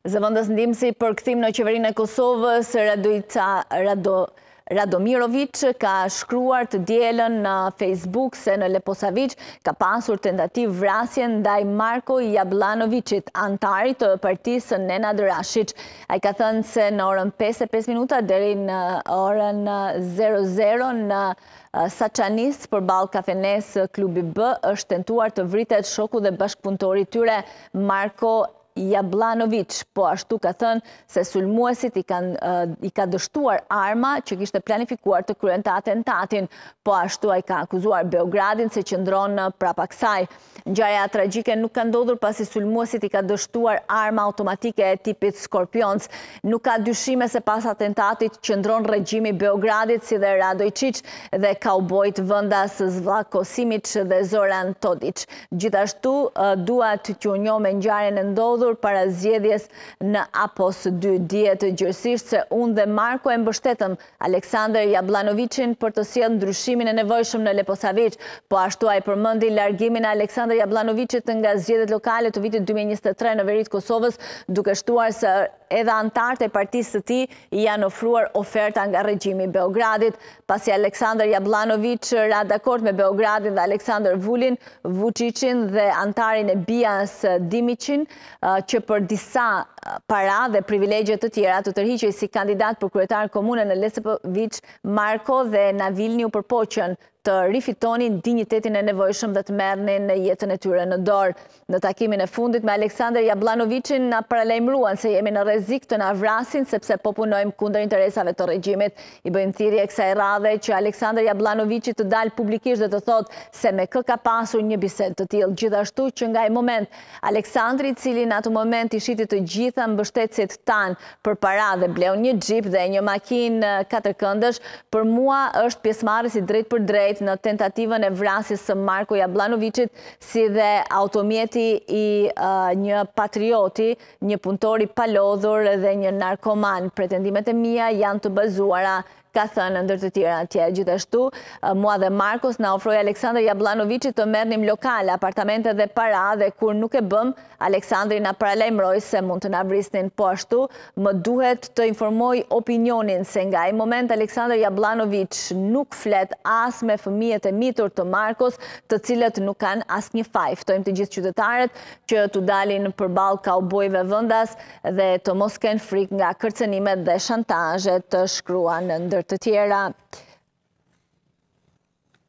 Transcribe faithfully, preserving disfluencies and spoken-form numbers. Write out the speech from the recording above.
Zëvendës ndihmësi për kthim në qeverinë e Kosovës, Radoica Rado Radomirovic ka shkruar të dielën në Facebook se në Leposavić ka pasur tentativë vrasje ndaj Marko Jablanovicit, antarit të partisë Nenad Rashić. Ai ka thënë se në orën pesë e pesë minuta deri në orën zero zero në Saçanis përballë kafenes Klubi B është tentuar të vritet shoku dhe bashkëpunëtori i tyre Marko Jablanovic, po ashtu ka thënë se sulmuesit i, kan, uh, i ka dështuar arma që kishte planifikuar të kryente atentatin, po ashtu ai ka akuzuar Beogradin se qëndron prapa kësaj. Ngjarja tragjike nuk ka ndodhur pasi sulmuesit i ka dështuar arma automatike e tipit Skorpions. Nuk ka dyshime se pas atentatit qëndron regjimi Beogradit si dhe Radojčić dhe kaubojt vendas Zvako Simić dhe Zoran Todić. Gjithashtu uh, dua të qunjo me ngjarjen e ndodhur para zgjedhjes në Apos dy. Dihet gjërësisht se unë dhe Marko e mbështetëm Aleksandar Jablanovicin për të sjellë ndryshimin e nevojshëm në Leposavić, po ashtu ai përmendi largimin e Aleksandar Jablanovicit nga zgjedhjet lokale të vitit dy mijë e njëzet e tre në veri të Kosovës, duke shtuar se edhe antarët e partisë së tij i janë ofruar oferta nga regjimi i Beogradit. Pasi Aleksandar Jablanovic ra dakord me Beogradin dhe Aleksandar Vulin, Vučićin dhe antarin e Bias Dimićin, që për disa para dhe privilegje të tjera të tërhiqej si kandidat për kryetar komune në Leposavić, Marko dhe Navilni u përpoqën të rifitonin dinjitetin e nevojshëm dhe të merrnin në jetën e tyre në dorë. Në takimin e fundit me Aleksandar Jablanovicin na paralajmëruan se jemi në rrezik të na vrasin sepse po punojmë kundër interesave të regjimit. I bëjmë thirrje kësaj radhe që Aleksandar Jablanovici të dalë publikisht dhe të thotë se me kë ka pasur një bisedë të tillë. Gjithashtu që nga ai moment Aleksandri, i cili në atë moment i shiti të gjitha mbështetësit tan për para dhe bleu një xhip dhe një makinë katërkëndësh, për mua është pjesëmarrës i drejt për drejt në tentativën e vrasjes së Marko Jablanovicit, si dhe automjeti i uh, një patrioti, një punëtor i palodhur dhe një narkoman. Pretendimet e mia janë të bazuara, ka thënë ndër të tjera atje. Gjithashtu, mua dhe Markos na ofroi Aleksandar Jablanovicit të merrnim lokale, apartamente dhe para, dhe kur nuk e bëm, Aleksandri na paralajmëroi se mund të na vrisnin. Po ashtu, më duhet të informoj opinionin se nga ai moment Aleksandar Jablanovic nuk flet as me fëmijët e mitur të Markos, të cilët nuk kanë asnjë faj. Ftojmë të gjithë qytetarët që të dalin përballë kaubojve vendas dhe të mos kenë frikë nga kërcënimet dhe shantazhet, shkruan ndër të tjera.